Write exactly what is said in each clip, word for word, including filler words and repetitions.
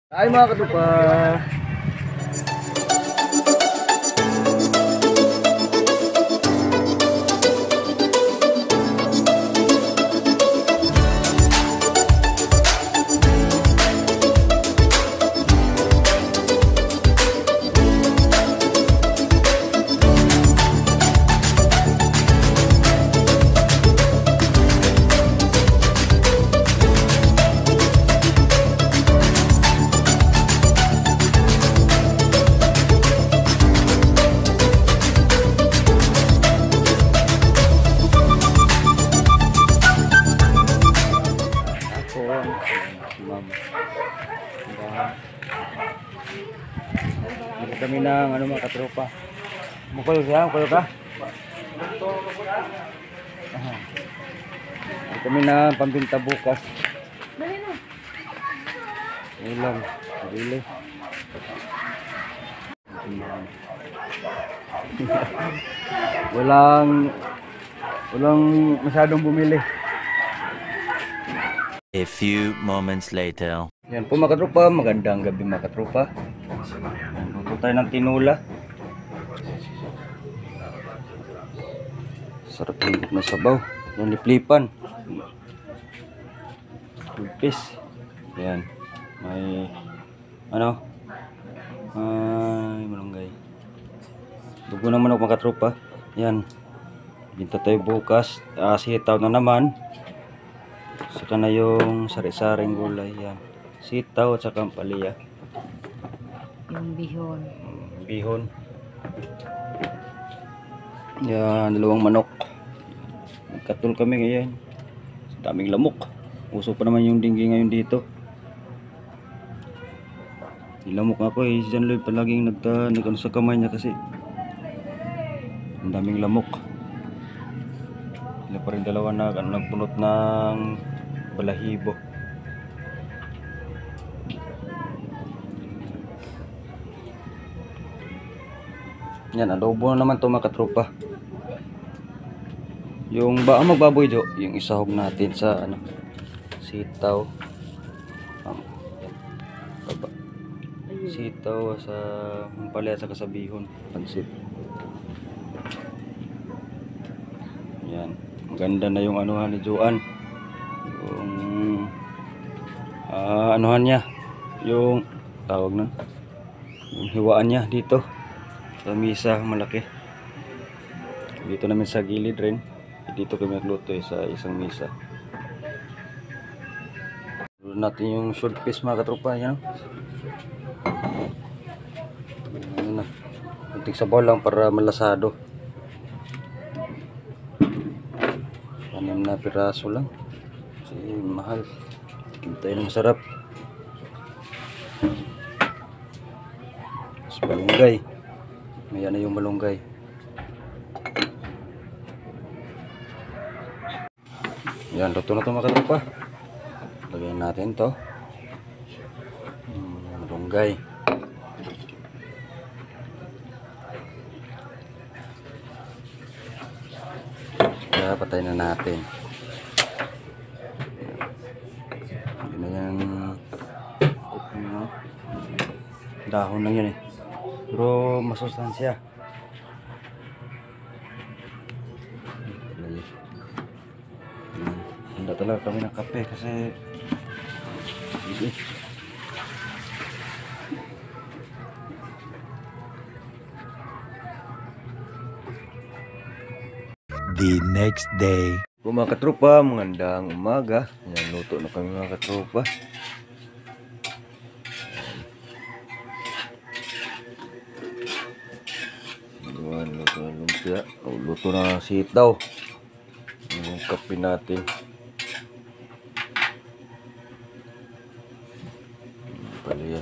Ay mga katupa. Hindi kami ng ano mga katropa. Mukul siya, mukul ka? Hindi kami na pambinta bukas. Ulam, sarili. walang walang masyadong bumili. A few moments later. Yan po mga katropa, magandang gabi mga katropa. Luto tayo ng tinula. Sarap higit na sabaw. Yung liplipan. Tulpis. Yan. May ano? Ay, malunggay. Dugo ng manok mga katropa. Yan. Binta tayo bukas. Uh, sitaw na naman. Saka na yung sari-saring gulay. Yan. Sitaw at saka ampalaya. Yung bihon. Bihon. Yan, dalawang manok. Nagkatul kami ngayon. Daming lamok. Uso pa naman yung dinggi ngayon dito. Nilamok ako eh. Si John Lloyd palaging nag, uh, nag ano sa kamay niya kasi ang daming lamok. Sila pa rin dalawa na nagpunot ng balahibo. Yan, adobo na naman ito mga katropa. Yung ba ang magbaboy jo, yung isahog natin sa ano, sitaw. Um, baba. Sitaw sa ampalaya sa kasabihon, pansit. Yan, maganda na yung anuhan ni Joan. Yung uh, anuhan niya, yung tawag nun, yung hiwaan niya dito sa misa malaki. Dito namin sa gilid rin. Dito kami nagluto eh, sa isang misa. Luto natin yung short piece mga katropa. Yan. Ano na. Kunting sabaw lang para malasado. Anim na piraso lang. Kasi mahal. Tikim tayo ng masarap. Mas malunggay. Ayan na yung malunggay. Yan, luto na ito mga katropa. Lagyan natin to. Hmm, malunggay. Kaya patay na natin. Hindi na yan. Dahon lang yun eh. Pero masustansya. Handa talaga kami ng kape kasi hindi. The next day. Kung mga katropa, magandang umaga. Yan, luto na kami mga katropa. Yan, luto na lumpia. O, luto na sitaw. Yung kape natin. Palaya.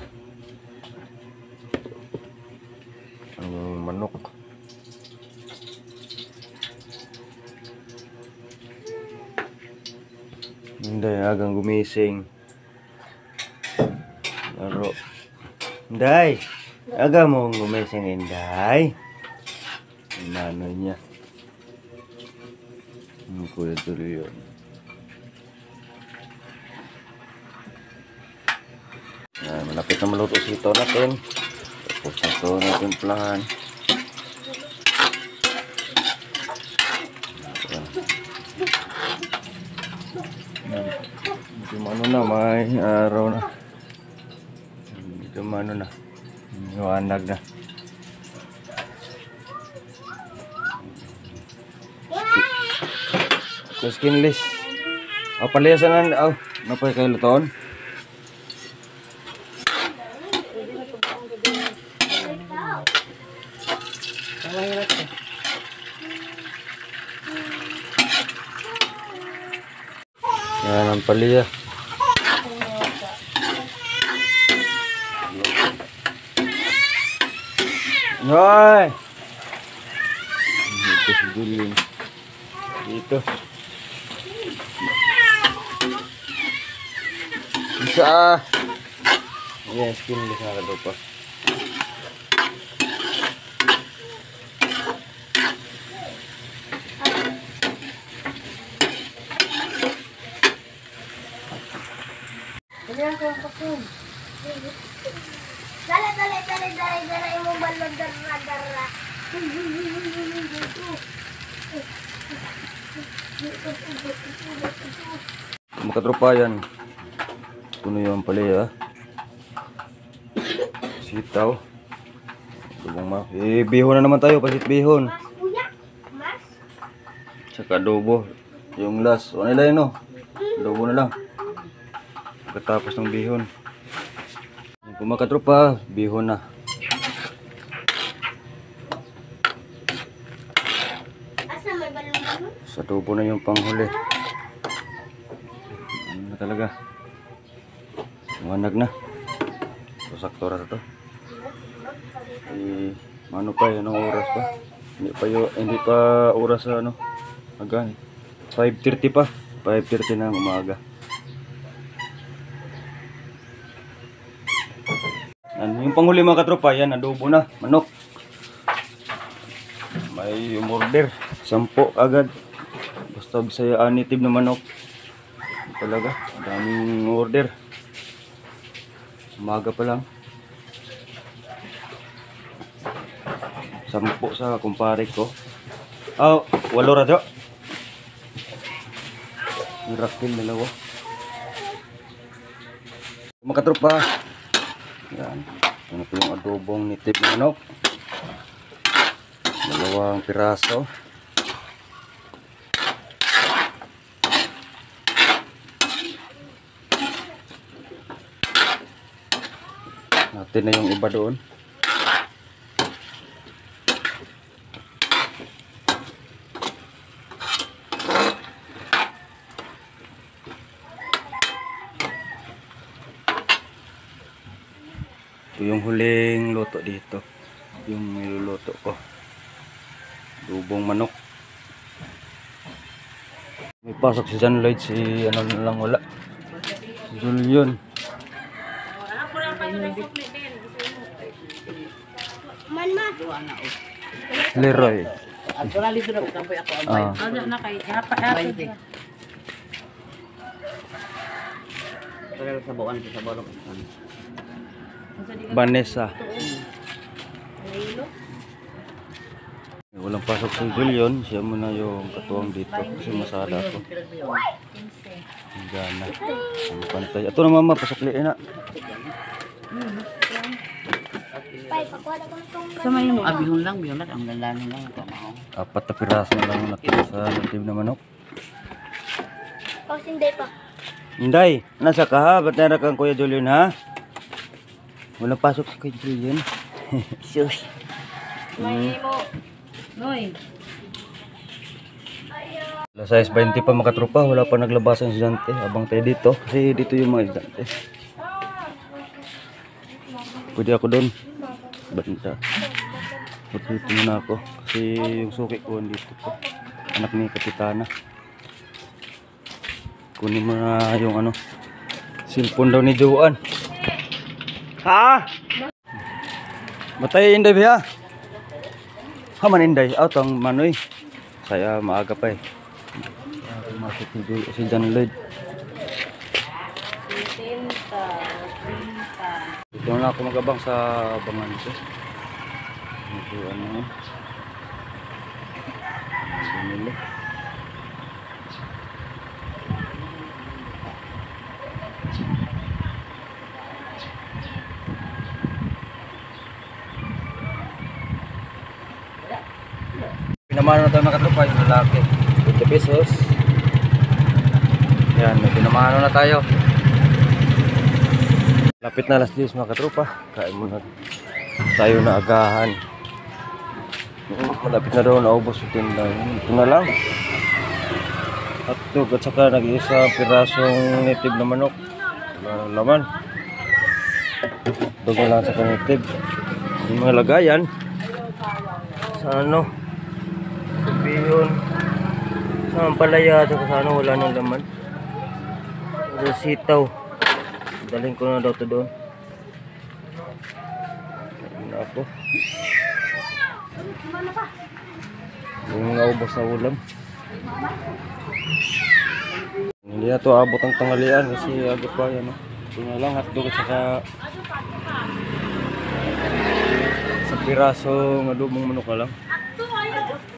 Ang manok. Hindi, agang gumising. Laro. Inday, aga mo gumising, Inday. Inano niya. Ang kuya tuloy yun. Ah, Malapit na maluto si ito natin. Tapos ito natin plahan. Medyo ano na, may araw na. Medyo ano na. Iwanag na. So skinless. Oh, palayasan na. Oh, napay kayo lutoon. Yan ang palaya. Hoy! Dito si Julian. Dito. Isa. Ayan, skinless na daw pa. Dale, dale, dale, dale, dale, mo balon darra darra. Mga tropa yan. Puno yung palaya. Sitaw. Dubong ma. Eh, bihon na naman tayo. Pasit bihon. Mas kuya, mas. Tsaka adobo. Yung last. Ano nila yun, no? Adobo na lang. Pagkatapos ng bihon. Kung mga tropa, bihon na. Asa may balon balon? Sa adobo na yung panghuli. Ano na talaga. Manag na. So, sakto oras ito. Eh, ano pa yun? Anong oras pa? Hindi pa, yun, hindi pa oras sa ano. Hanggang five thirty pa. five thirty ng umaga. Yan, yung panghuli mga katropa, yan, adobo na, manok. May umorder, sampo agad. Basta bisaya anitib na manok. Talaga, daming order. Umaga pa lang. Sampo sa kumpare ko. Ah, oh, walo radyo. Mirakil dalawa. Mga katropa. Yan. Ano po yung adobong nitib na manok. Dalawang piraso. Natin na yung iba doon. Ito yung huling luto dito. Yung niluluto ko. Dubong manok. May pasok si John Lloyd. Si ano na lang wala. Si Julian. Man ma. Leroy. Actually, dito na kampoy ako ang Ah. Ano na kay hapa hapa. Pero sa buwan sa bolong. Vanessa. Walang pasok si Julian. Siya muna yung katuwang dito. Kasi masada ako. Ang gana. Ang pantay. Ito na mama. Pasok liin na. Pai, pakuha na ko nitong Sa may mo. Ah, bihon lang, bihon lang. Ang lalanin lang ito. Apat na piraso na lang nakita sa nitib na manok. Pau sinday pa. Inday, nasa ka ha? Ba't nara kang Kuya Julian ha? Walang pasok si Kuya Julian. Sus. May mo. Noy. Alas sais twenty pa makatropa. Wala pa naglabasan si Dante. Abang tayo dito. Kasi dito yung mga Dante. Pwede ako doon. Banta. Pwede muna ako. Kasi yung suki ko dito po. Anak ni Kapitana. Kunin mo na yung ano. Cellphone daw ni Joan. Ha? Matay Inday biya. Haman Inday. Out ang manoy. Saya maaga pa eh. Masuk si, si John Lloyd. Doon na ako magabang sa abangan ko. Ito ano yun. Binili. Pinamano na tayo nakatropa yung lalaki. twenty pesos. Yan, may pinamano na tayo. Lapit na alas diyes mga katropa. Kain muna tayo na agahan. Malapit na daw naubos yung tinda. Ito na lang. Hotdog at saka nag-iisa pirasong native na manok. Wala nang laman. Hotdog na lang sa native. Yung mga lagayan sa ano, bihon, sa ampalaya at saka sa ano, wala nang laman. Sa sitaw. Dalhin ko na daw to doon. Ayun na ako. Yung naubos na ulam. Hindi na to abot ang tanghalian kasi agad pa yan. Ito na lang hotdog at saka sa pirasong adobong manok na lang.